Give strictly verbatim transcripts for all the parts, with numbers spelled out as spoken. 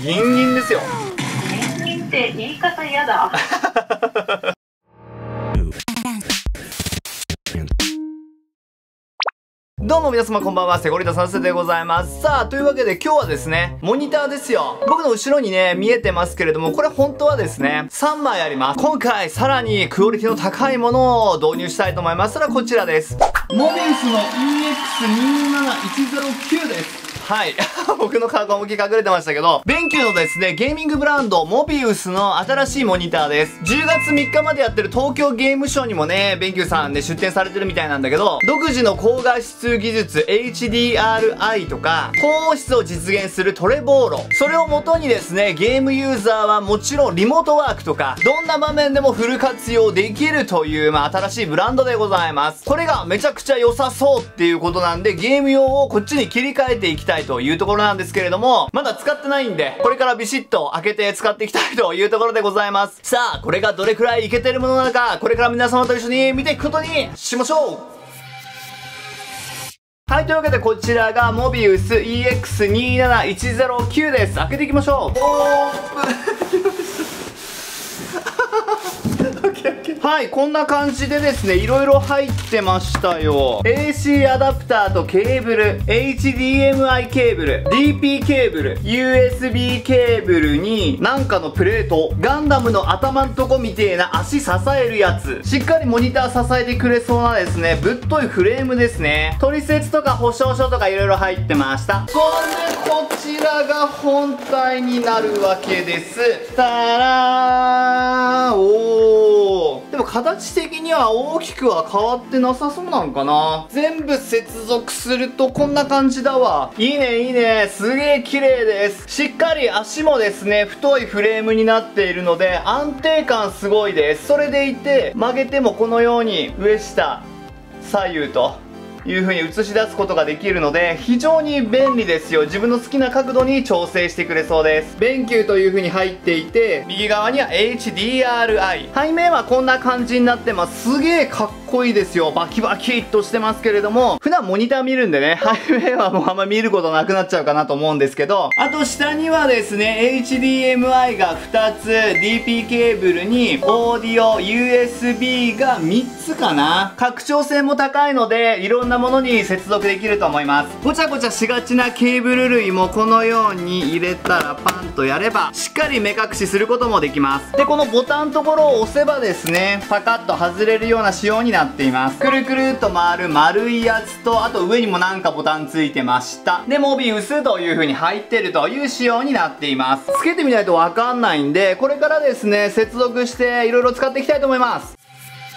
ギンギンですよ。 ギンギンって言い方嫌だ。 どうも皆様こんばんは、セゴリタさんせでございます。さあ、というわけで今日はですね、モニターですよ。僕の後ろにね、見えてますけれども、これ本当はですね、さんまいあります。今回、さらにクオリティの高いものを導入したいと思います。それはこちらです。モビウスの イーエックスにーなないちゼロきゅう です。はい。僕の顔が思いっきり隠れてましたけど、ベンキューのですね、ゲーミングブランド、モビウスの新しいモニターです。じゅうがつみっかまでやってる東京ゲームショウにもね、ベンキューさんで出展されてるみたいなんだけど、独自の高画質技術 エイチディーアールアイ とか、高音質を実現するトレボーロ。それを元にですね、ゲームユーザーはもちろんリモートワークとか、どんな場面でもフル活用できるという、まあ、新しいブランドでございます。これがめちゃくちゃ良さそうっていうことなんで、ゲーム用をこっちに切り替えていきたいというところなんですけれども、まだ使ってないんで、これからビシッと開けて使っていきたいというところでございます。さあ、これがどれくらいイケてるものなのか、これから皆様と一緒に見ていくことにしましょう。はい、というわけでこちらがモビウス イーエックスにーなないちゼロきゅう です。開けていきましょう。オープンはい、こんな感じでですね、いろいろ入ってましたよ。エーシー アダプターとケーブル、エイチディーエムアイ ケーブル、ディーピー ケーブル、ユーエスビー ケーブルに、なんかのプレート、ガンダムの頭んとこみてえな足支えるやつ。しっかりモニター支えてくれそうなですね、ぶっといフレームですね。取説とか保証書とかいろいろ入ってました。それでこちらが本体になるわけです。たらー、おー。でも形的には大きくは変わってなさそうなのかな。全部接続するとこんな感じだわ。いいねいいね、すげえ綺麗です。しっかり足もですね、太いフレームになっているので安定感すごいです。それでいて曲げてもこのように上下左右という風に映し出すことができるので非常に便利ですよ。自分の好きな角度に調整してくれそうです。ベンキューという風に入っていて、右側には エイチディーアールアイ、 背面はこんな感じになってます。すげえかっこいいですよ。バキバキっとしてますけれども、普段モニター見るんでね、背面はもうあんま見ることなくなっちゃうかなと思うんですけど、あと下にはですね エイチディーエムアイ がふたつ、 ディーピー ケーブルにオーディオ ユーエスビー がみっつかな。拡張性も高いのでいろんなものに接続できると思います。ごちゃごちゃしがちなケーブル類もこのように入れたらパンとやればしっかり目隠しすることもできます。でこのボタンのところを押せばですね、パカッと外れるような仕様になっています。くるくるっと回る丸いやつと、あと上にもなんかボタンついてました。でモビウスという風に入ってるという仕様になっています。つけてみないとわかんないんで、これからですね接続していろいろ使っていきたいと思います。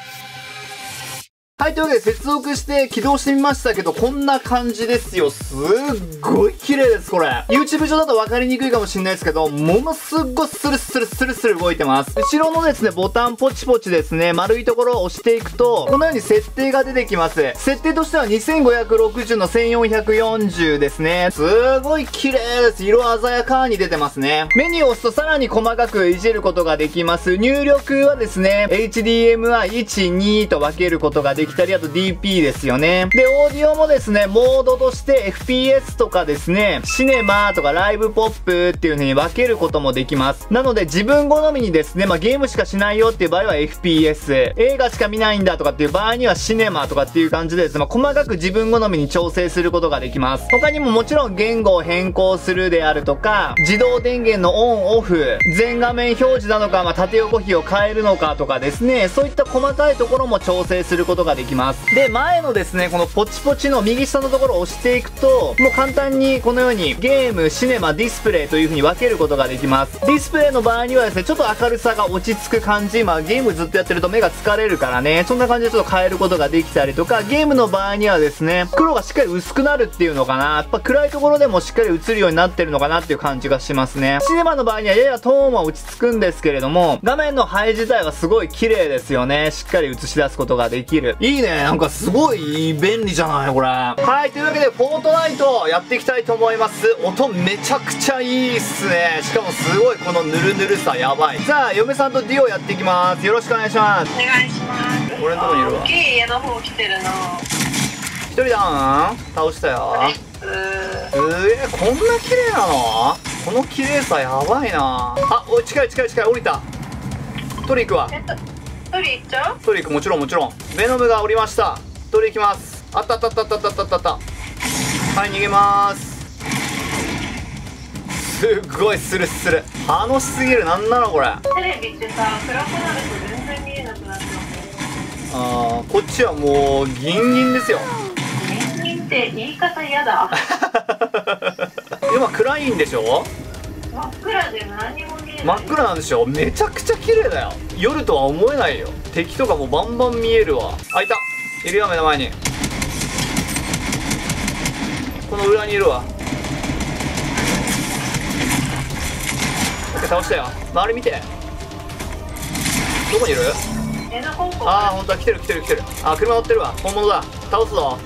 はい、というわけで接続して起動してみましたけど、こんな感じですよ。すっごい綺麗です、これ。YouTube 上だと分かりにくいかもしれないですけど、ものすごいスルスルスルスル動いてます。後ろのですね、ボタンポチポチですね、丸いところを押していくと、このように設定が出てきます。設定としてはにせんごひゃくろくじゅうのせんよんひゃくよんじゅうですね。すごい綺麗です。色鮮やかに出てますね。メニューを押すとさらに細かくいじることができます。入力はですね、エイチディーエムアイいち、に と分けることができたり、あと ディーピー ですよね。で、オーディオもですね、モードとして エフピーエス とかですね、シネマとかライブポップっていう風に分けることもできます。なので自分好みにですね、まあゲームしかしないよっていう場合は エフピーエス、映画しか見ないんだとかっていう場合にはシネマとかっていう感じでですね、まあ細かく自分好みに調整することができます。他にももちろん言語を変更するであるとか、自動電源のオンオフ、全画面表示なのか、まあ縦横比を変えるのかとかですね、そういった細かいところも調整することができます。で、前のですね、このポチポチの右下のところを押していくと、もう簡単にこのようにゲーム、シネマ、ディスプレイという風に分けることができます。ディスプレイの場合にはですね、ちょっと明るさが落ち着く感じ、まあゲームずっとやってると目が疲れるからね、そんな感じでちょっと変えることができたりとか、ゲームの場合にはですね、黒がしっかり薄くなるっていうのかな、やっぱ暗いところでもしっかり映るようになってるのかなっていう感じがしますね。シネマの場合にはややトーンは落ち着くんですけれども、画面の配自体はすごい綺麗ですよね。しっかり映し出すことができる。いいね、なんかすごい便利じゃないこれ。はい、というわけでフォートナイトやっていきたいと思います。音めちゃくちゃいいっすね。しかもすごいこのヌルヌルさやばい。さあ嫁さんとディオやっていきます。よろしくお願いします。 お願いします。 俺のとこにいるわ。 大きい家の方来てるな。 一人ダウン倒したよ。 うーうえ、こんな綺麗なの？ この綺麗さやばいなあ。おい、近い近い近い。降りた。取り行くわ。 えっと取り行っちゃう？ 取り行く。もちろんもちろん。ベノムが降りました。取り行きます。あったあったあったあったあったあったあった。はい、逃げまーす。すっごいスルスル。楽しすぎる。なんなのこれ。 テレビってさ、暗くなると全然見えなくなっちゃう。 あー、こっちはもうギンギンですよ。 ギンギンって言い方嫌だ。 今暗いんでしょ。 真っ暗で何も見えない。 真っ暗なんでしょ。めちゃくちゃ綺麗だよ。夜とは思えないよ。敵とかもバンバン見えるわ。あ、いた。いるよ、目の前に。この裏にいるわ。倒したよ。周り見て。どこにいる？ えな香港。 ああ、ほんとだ。来てる来てる来てる。あー、車乗ってるわ。本物だ。倒すぞ。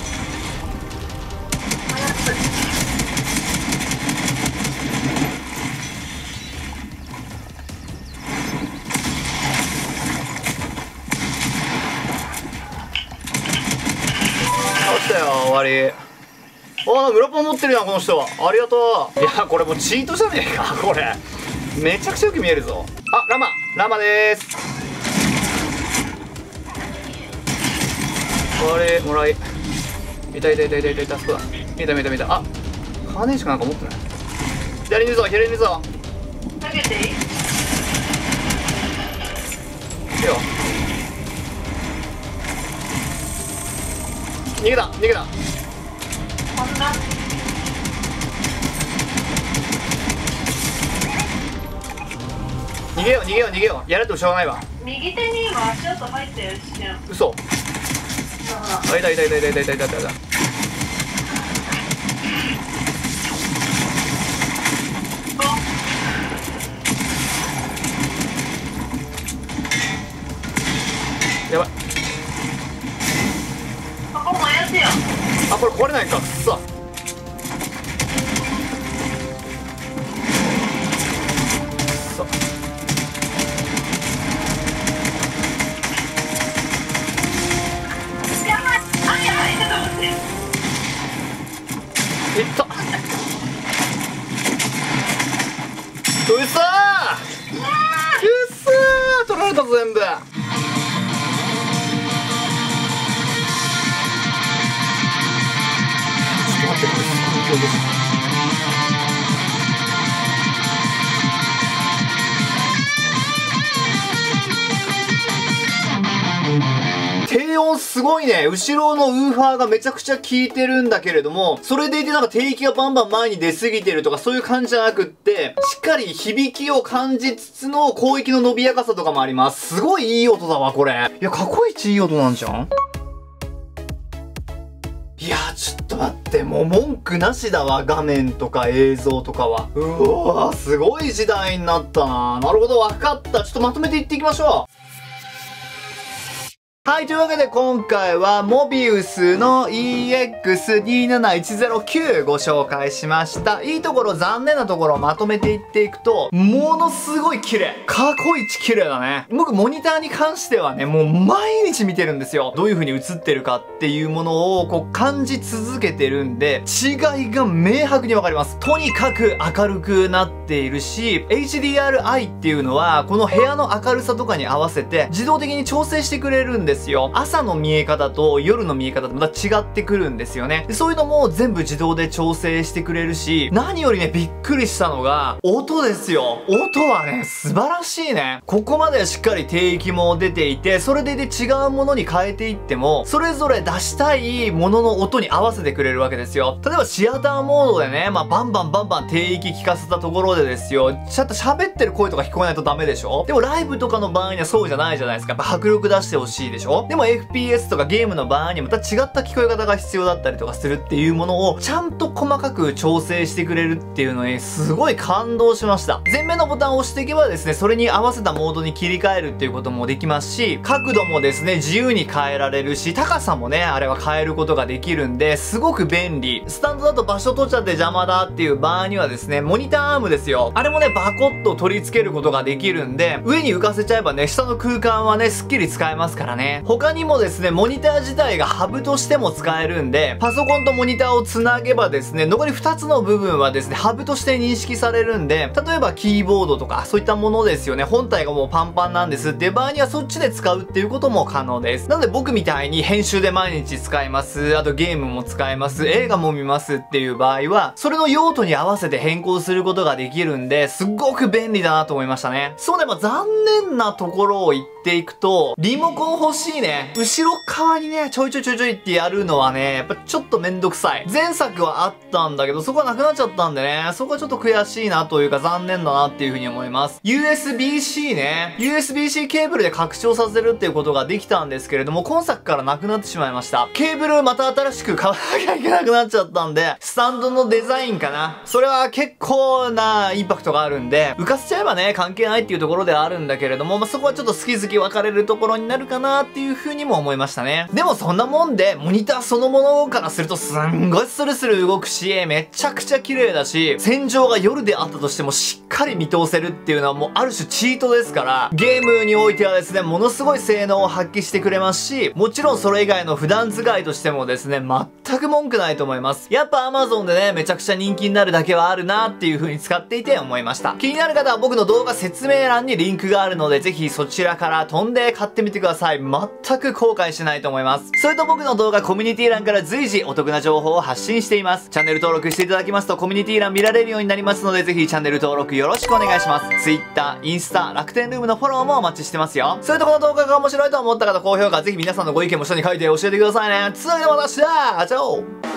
倒したよ。終わり。ああ、村パン持ってるやん、この人は。ありがとう。いや、これもうチートじゃねえか、これ。めちゃくちゃよく見えるぞ。あ、ラマラマでーす。これもらい。いたいたいたいたいたいた。そこだ。見た見た見た。あ、カーネーションなんか持ってない。左にいるぞ、左にいるぞ。 投げていい？ いいよ。逃げた逃げた。 こんな。 逃げよう逃げよう逃げよう。やられてもしょうがないわ。 右手に今足音入ったよ、一瞬。 嘘。 ほらあ、いたいたいたいたいたいたいたいた。やばい。 ここもやつよ。 あ、これ壊れないか。くっそ。そう。 やばい。あ、やばい。ちょっと待って。 いった。うっそー。うっそー。取られたぞ全部。低音すごいね。後ろのウーファーがめちゃくちゃ効いてるんだけれども、それでいてなんか低域がバンバン前に出過ぎてるとかそういう感じじゃなくって、しっかり響きを感じつつの広域の伸びやかさとかもあります。すごいいい音だわ、これ。いや、過去一いい音なんじゃん。いやー、ちょっと待って、もう文句なしだわ、画面とか映像とかは。うわー、すごい時代になったな。なるほど、わかった。ちょっとまとめていっていきましょう。はい、というわけで今回はモビウスの イーエックスにーなないちゼロきゅう ご紹介しました。いいところ、残念なところをまとめていっていくと、ものすごい綺麗。過去一綺麗だね。僕モニターに関してはね、もう毎日見てるんですよ。どういう風に映ってるかっていうものをこう感じ続けてるんで、違いが明白にわかります。とにかく明るくなっているし、エイチディーアールアイ っていうのは、この部屋の明るさとかに合わせて自動的に調整してくれるんでですよ。朝の見え方と夜の見え方とまた違ってくるんですよね。でそういうのも全部自動で調整してくれるし、何よりね、びっくりしたのが、音ですよ。音はね、素晴らしいね。ここまでしっかり低域も出ていて、それでいて違うものに変えていっても、それぞれ出したいものの音に合わせてくれるわけですよ。例えばシアターモードでね、まあ、バンバンバンバン低域聞かせたところでですよ、ちゃんと喋ってる声とか聞こえないとダメでしょ。でもライブとかの場合にはそうじゃないじゃないですか。やっぱ迫力出してほしいでしょ。でも エフピーエス とかゲームの場合にまた違った聞こえ方が必要だったりとかするっていうものをちゃんと細かく調整してくれるっていうのにすごい感動しました。前面のボタンを押していけばですね、それに合わせたモードに切り替えるっていうこともできますし、角度もですね、自由に変えられるし、高さもね、あれは変えることができるんで、すごく便利。スタンドだと場所取っちゃって邪魔だっていう場合にはですね、モニターアームですよ。あれもね、バコッと取り付けることができるんで、上に浮かせちゃえばね、下の空間はね、すっきり使えますからね。 ね。他にもですね、モニター自体がハブとしても使えるんで、パソコンとモニターをつなげばですね、残りふたつの部分はですね、ハブとして認識されるんで、例えばキーボードとかそういったものですよね、本体がもうパンパンなんですっていう場合にはそっちで使うっていうことも可能です。なので僕みたいに編集で毎日使います、あとゲームも使えます、映画も見ますっていう場合は、それの用途に合わせて変更することができるんで、すっごく便利だなと思いましたね。そうね、まあ残念なところを言っていくと、リモコン欲しいね。後ろ側にね、ちょいちょいちょいちょいってやるのはね、やっぱちょっとめんどくさい。前作はあったんだけど、そこはなくなっちゃったんでね、そこはちょっと悔しいなというか残念だなっていうふうに思います。ユーエスビーシー ね。ユーエスビーシー ケーブルで拡張させるっていうことができたんですけれども、今作からなくなってしまいました。ケーブルまた新しく買わなきゃいけなくなっちゃったんで、スタンドのデザインかな。それは結構なインパクトがあるんで、浮かせちゃえばね、関係ないっていうところではあるんだけれども、まあ、そこはちょっと好き好き分かれるところになるかなっていうふうにも思いましたね。でもそんなもんで、モニターそのものからするとすんごいスルスル動くし、めちゃくちゃ綺麗だし、戦場が夜であったとしてもしっかり見通せるっていうのはもうある種チートですから、ゲームにおいてはですね、ものすごい性能を発揮してくれますし、もちろんそれ以外の普段使いとしてもですね、全く文句ないと思います。やっぱ Amazon でね、めちゃくちゃ人気になるだけはあるなっていう風に使っていて思いました。気になる方は僕の動画説明欄にリンクがあるので、ぜひそちらから飛んで買ってみてください。全く後悔しないと思います。それと僕の動画コミュニティ欄から随時お得な情報を発信しています。チャンネル登録していただきますとコミュニティ欄見られるようになりますので、ぜひチャンネル登録よろしくお願いします。Twitter、インスタ、楽天ルームのフォローもお待ちしてますよ。それとこの動画が面白いと思った方、高評価、ぜひ皆さんのご意見も下に書いて教えてくださいね。つうわけでまた明日、チャオ。